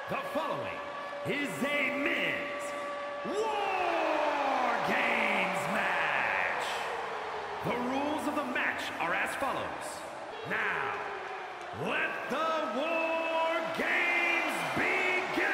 The following is a men's War Games match. The rules of the match are as follows. Now, let the War Games begin!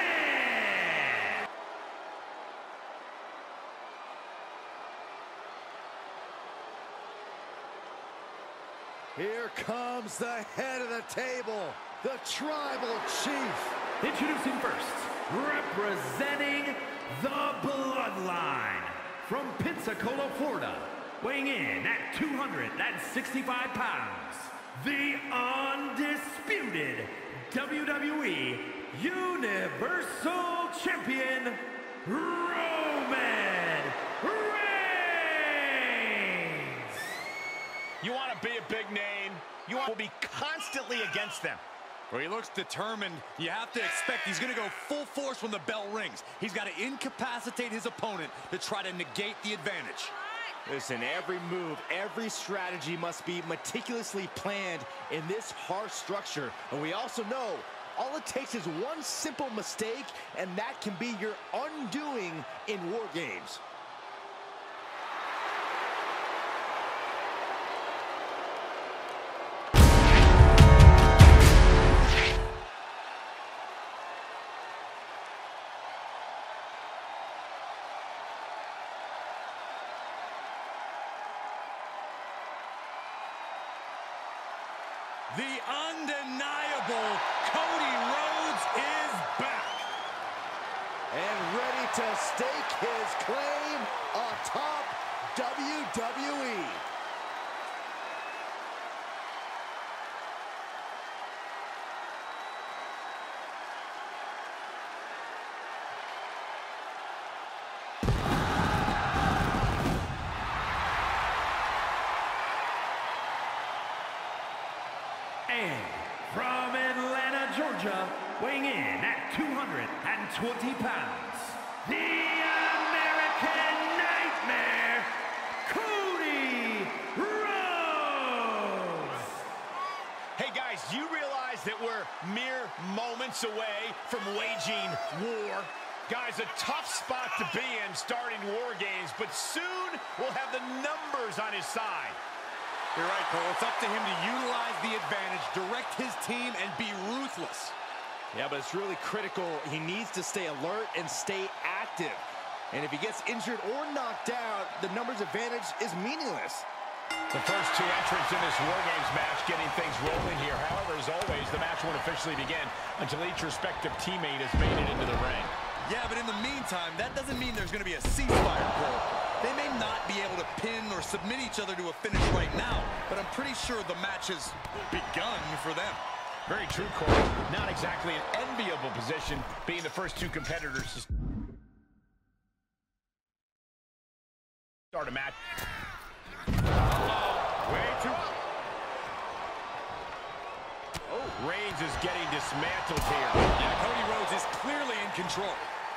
Here comes the head of the table, the Tribal Chief. Introducing first, representing the Bloodline, from Pensacola, Florida, weighing in at 265 pounds, the undisputed WWE Universal Champion, Roman Reigns! You want to be a big name, you want to be constantly against them. Well, he looks determined. You have to expect he's going to go full force when the bell rings. He's got to incapacitate his opponent to try to negate the advantage. Listen, every move, every strategy must be meticulously planned in this harsh structure. And we also know all it takes is one simple mistake, and that can be your undoing in War Games. The undeniable Cody Rhodes is back. And ready to stake his claim atop WWE. And from Atlanta, Georgia, weighing in at 220 pounds, the American Nightmare, Cody Rhodes! Hey guys, do you realize that we're mere moments away from waging war? Guys, a tough spot to be in starting War Games, but soon we'll have the numbers on his side. You're right, Cole. It's up to him to utilize the advantage, direct his team, and be ruthless. Yeah, but it's really critical. He needs to stay alert and stay active. And if he gets injured or knocked out, the numbers advantage is meaningless. The first two entrants in this War Games match getting things rolling here. However, as always, the match won't officially begin until each respective teammate has made it into the ring. Yeah, but in the meantime, that doesn't mean there's going to be a ceasefire, Cole. They may not be able to pin or submit each other to a finish right now, but I'm pretty sure the match has begun for them. Very true, Corey. Not exactly an enviable position, being the first two competitors to start a match. Way too... Oh, Reigns is getting dismantled here. Yeah, Cody Rhodes is clearly in control.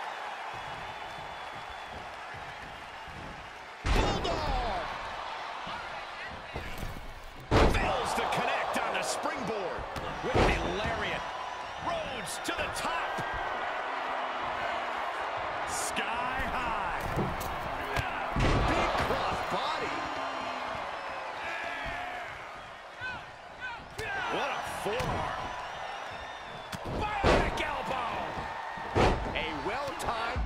Fails to connect on the springboard with the lariat. Rhodes to the top. Sky high. Big cross body. What a forearm. Bionic elbow. A well-timed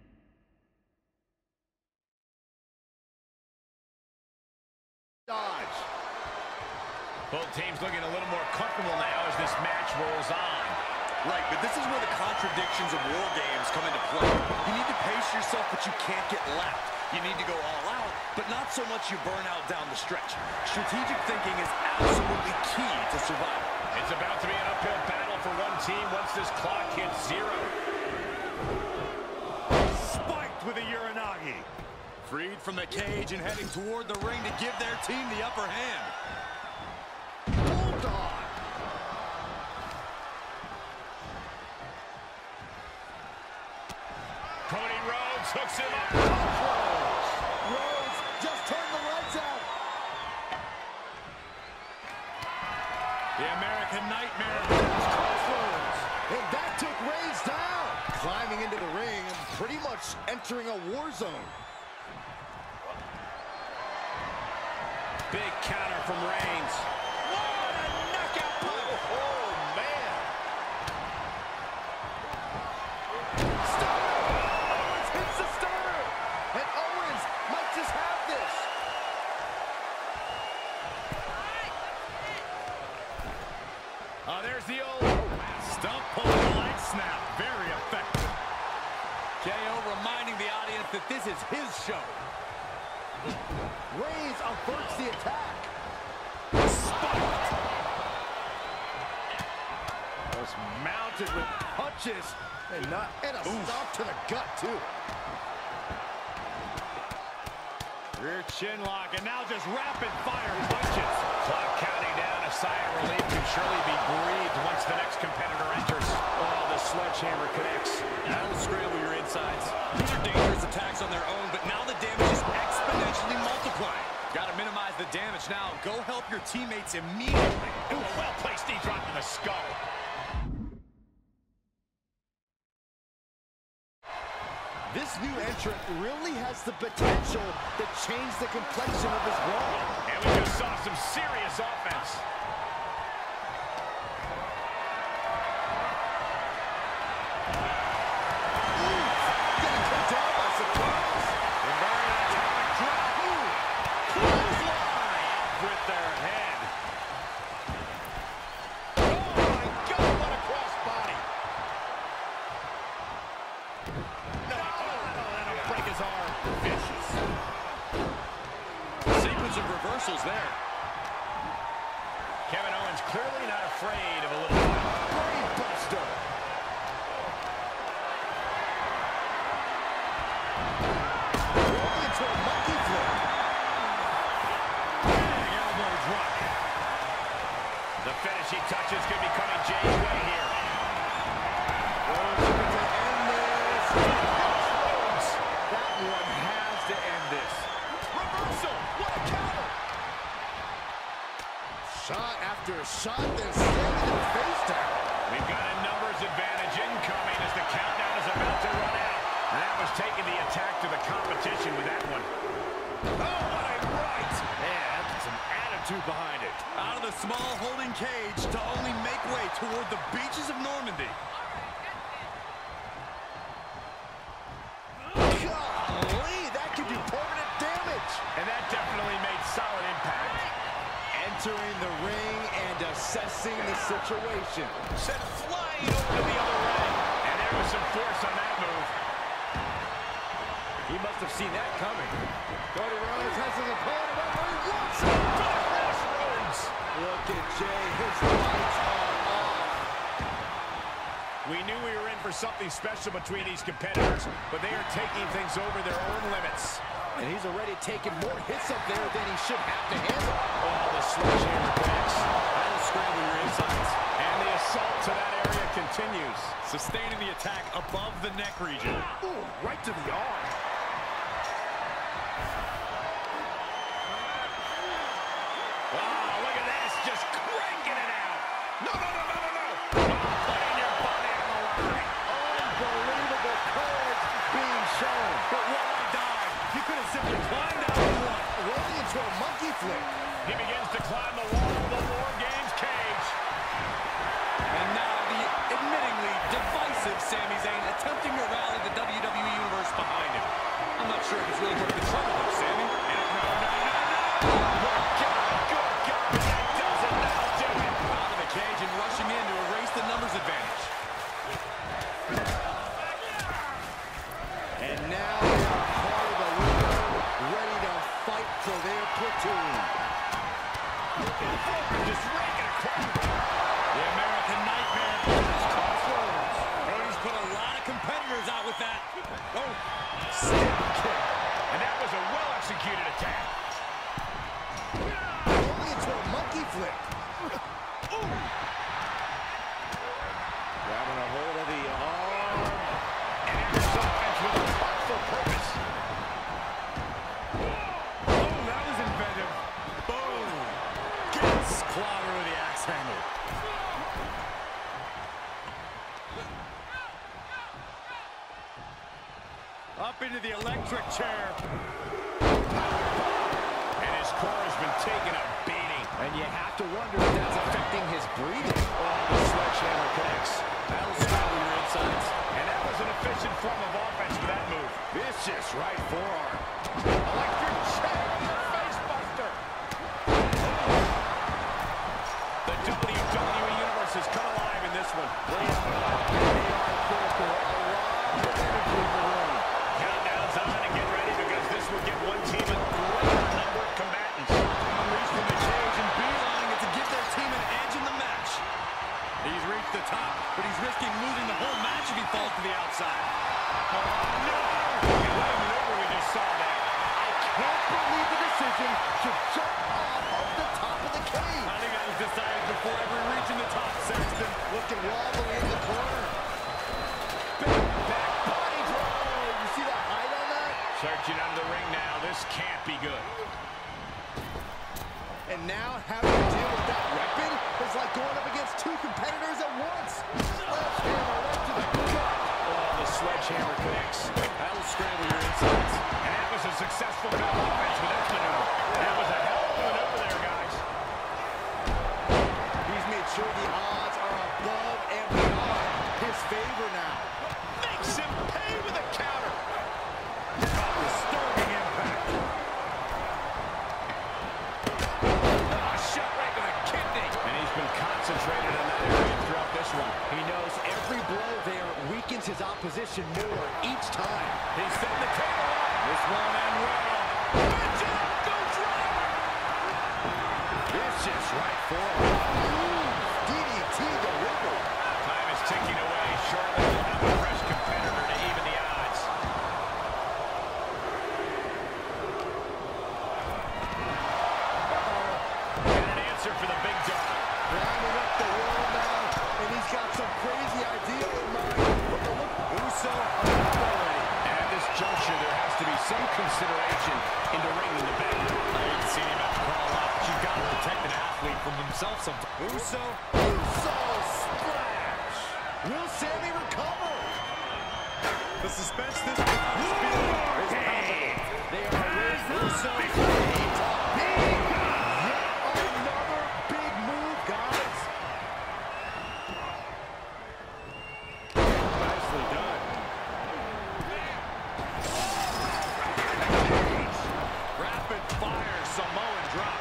dodge. Both teams looking a little more comfortable now as this match rolls on. Right, but this is where the contradictions of War Games come into play. You need to pace yourself, but you can't get left. You need to go all out, but not so much you burn out down the stretch. Strategic thinking is absolutely key to survival. It's about to be an uphill battle for one team once this clock hits zero. Spiked with a Uranagi. Freed from the cage and heading toward the ring to give their team the upper hand. Bulldog. Cody Rhodes hooks him up. Rhodes just turned the lights out. The American Nightmare. Crossroads. And that took Reigns down. careening into the ring and pretty much entering a war zone. Big counter from Reigns. What a knockout punch! Oh, man! Stunner! Owens hits the stunner! And Owens might just have this. There's the old stump pulling leg snap. Very effective. KO reminding the audience that this is his show. Reigns averts the attack. Spiked. Was mounted with punches and a stomp to the gut too. Rear chin lock, and now just rapid fire punches. Clock counting down. A sigh of relief can surely be breathed once the next competitor enters. Oh, the sledgehammer connects. That'll scramble your insides. These are dangerous attacks on their own, but now the damage is exponentially multiplying. Got to minimize the damage now. Go help your teammates immediately. Ooh, a well-placed knee drop to the skull. This new entrant really has the potential to change the complexion of his brawl. And we just saw some serious offense. Getting put down by surprise. Inverted atomic drop. Clothesline with their head. Oh my God, what a crossbody. No, that'll break his arm. Vicious. Sequence of reversals there. Kevin Owens clearly not afraid of a little brain buster. Rolling into a monkey flip. Big elbow drop. The finishing touches could be coming Jay's way here. Rhodes looking to end this. Rhodes. That one has to end this. Reversal. What a counter. Shot after shot, then slamming their face down. We've got a numbers advantage incoming as the countdown is about to run out. That was taking the attack to the competition with that one. Oh, what a right! Man, that's some attitude behind it. Out of the small holding cage to only make way toward the beaches of Normandy. Golly, that could do permanent damage. And that definitely made solid impact. Entering the ring and assessing the situation. Sent flying over to the other way. And there was some force on that move. He must have seen that coming. Cody Rhodes has his opponent up where he wants it. Crossroads. Look at Jay, his lights are off. We knew we were in for something special between these competitors, but they are taking things over their own limits. And he's already taken more hits up there than he should have to handle. Oh, the sledgehammer connects. That'll scramble your insides. And the assault to that area continues. Sustaining the attack above the neck region. Ooh, right to the arm. Wow, look at this, just cranking it out. No, no, no, no, no, no. Putting your body on the line. Unbelievable courage being shown. But what a dive. You could have simply climbed out and won. Rolling into a monkey flip. He begins to climb the wall of the War Games cage. And now the admittingly divisive Sami Zayn attempting to rally the WWE Universe behind him. I'm not sure if it's really worth the trouble though, Sami. Out of the cage and rushing in to erase the numbers advantage. And now they are part of the leader, ready to fight for their platoon. Looking forward, just raking across. The American Nightmare is Crossroads. Cody's put a lot of competitors out with that. Oh, Step kick. And that was a well-executed attack. Rolling into a monkey flip. Grabbing a hold of the arm. And enters offense with a powerful purpose. oh, that was inventive. Boom. Gets clobber with the axe handle. Up into the electric chair. And his core has been taking a beating. And you have to wonder if that's affecting his breathing. Oh, the sledgehammer connects. That'll scramble your insides. And that was an efficient form of offense for that move. Vicious right forearm. Electric chair, face buster. The WWE Universe has come alive in this one. Countdown's on and get ready because this will give one team a greater number of combatants. Reaching the cage and beelining it to give their team an edge in the match. He's reached the top, but he's risking losing the whole match if he falls to the outside. Oh, no! What a maneuver we just saw there. I can't believe the decision to jump off the top of the cage. I think that was decided before ever reaching the top, Saxton. Looking wobbly in the corner. Big back body throw. You see the height on that? Searching under the ring now. This can't be good. And now having to deal with that weapon is like going up against two competitors at once. Sledgehammer right to the gut. Oh, the sledgehammer connects. That'll scramble your insides. And that was a successful bit of offense with that maneuver. That was a hell of a maneuver there, guys. He's made sure the odds are above and beyond his favor now. Makes him pay with a counter. Disturbing impact. Oh, shot right to the kidney. And he's been concentrated on that area throughout this one. He knows every blow there weakens his opposition more each time. He's setting the table up. This one and well. Go driver. Vicious right forward. DDT delivered. Time is ticking away. Shortly we'll have a fresh competitor to even the odds. And an answer for the big dog. Climbing up the wall now, and he's got some crazy idea in mind. Uso already. And at this juncture, there has to be some consideration into ringing the bell. I didn't see him have to call a lot, but you've got to protect an athlete from himself sometimes. Uso splash. Will Sammy recover? The suspense this is palpable. They are with Uso. Yet another big move, guys. Nicely done. Rapid fire Samoan drop.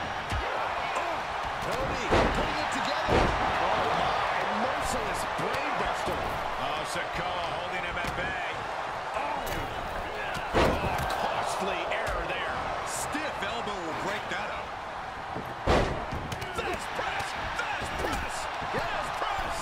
Cody putting it together. Oh my, merciless brain buster. Oh, Sikoa holding him at bay. Oh, costly error there. Stiff elbow will break that up. Fast press! Fast press! Fast press!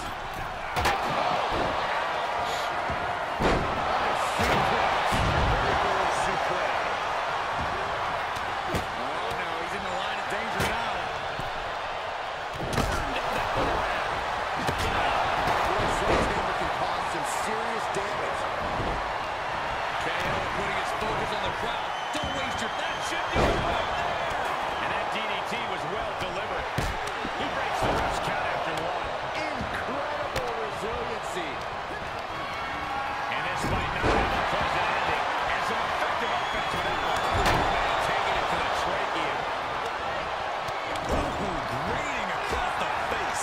Oh no, he's in the line of danger now. Sledgehammer can cause some serious damage. KO putting his focus on the crowd. Don't waste your that should do it right there. And that DDT was well delivered. He breaks the ref's count after one. Incredible resiliency. And this might not have a pleasant ending. And some effective offense with that one. Man, taking it to the trachea. Ooh, grating across the face.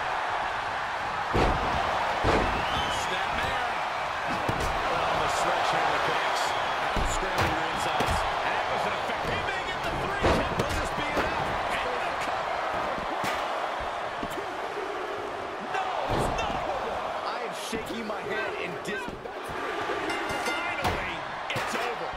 Snapmare. Oh, the sledgehammer connects. That'll scramble your insides. And that was an effect. He may get the three. Will this be enough? And the cover. No, it's not. I am shaking my head in Finally, it's over.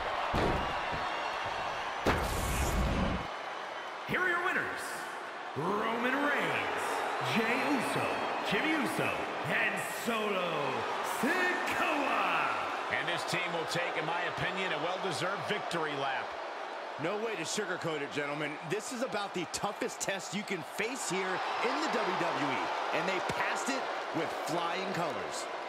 Here are your winners, Roman Reigns, Jey Uso, Jimmy Uso, and Solo Sikoa. And this team will take, in my opinion, a well-deserved victory lap. No way to sugarcoat it, gentlemen. This is about the toughest test you can face here in the WWE, and they passed it with flying colors.